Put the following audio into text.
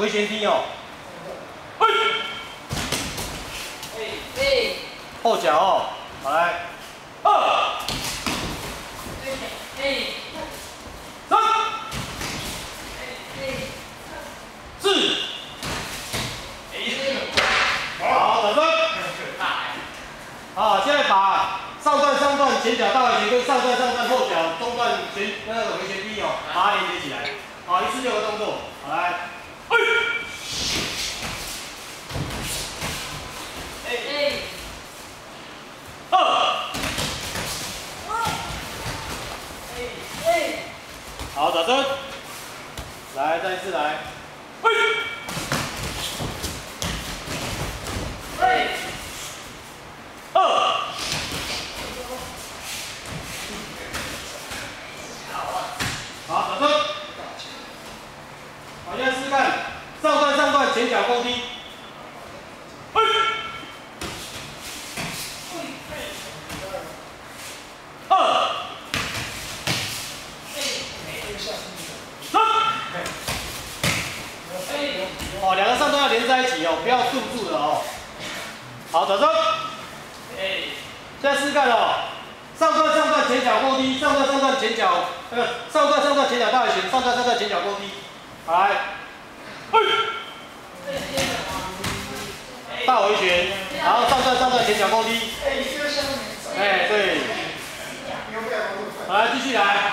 回旋踢哦。后脚哦，好来，2、3、4。好，转身。好，现在把上段前脚大回旋跟上段后脚中段那个回旋踢哦，把它连接起来。好，一次6个动作。好来。 好，转身，来，再一次来，好，转身，好，现在试试看，上段前脚勾踢，哦，两个上段要连在一起哦，不要顿住的哦。好，转身。现在试试看哦，上段前脚勾踢，上段前脚上段前脚大回旋，上段前脚勾踢。好来，大回旋，然后上段前脚勾踢。哎，对。好来，继续来。